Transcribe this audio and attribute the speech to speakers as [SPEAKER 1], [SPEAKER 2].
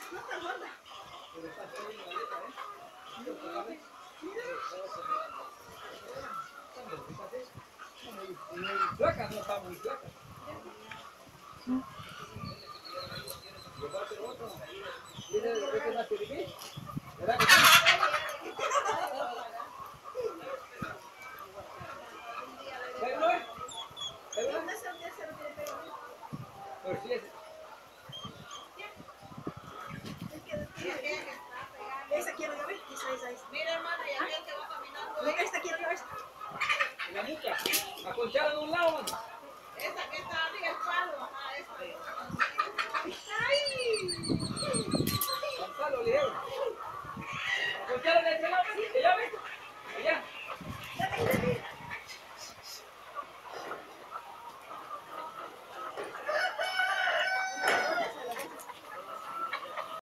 [SPEAKER 1] No está gorda.
[SPEAKER 2] Pero está toda una maleta, ¿eh? Muy flaca, no está muy flaca. Llevarte otro. ¿Tiene de qué más te ¿verdad que sí? ¿Pero no? ¿Pero no? Pues sí,
[SPEAKER 1] Esa quiero yo ver. Esa.
[SPEAKER 3] Mira, hermana, y aquel que va caminando.
[SPEAKER 1] No, esta quiero yo, esta.
[SPEAKER 2] la nuca. Acolchada de un lado, mano.
[SPEAKER 3] Esa que está arriba, el palo. Ajá, esa.
[SPEAKER 1] ¡Ay!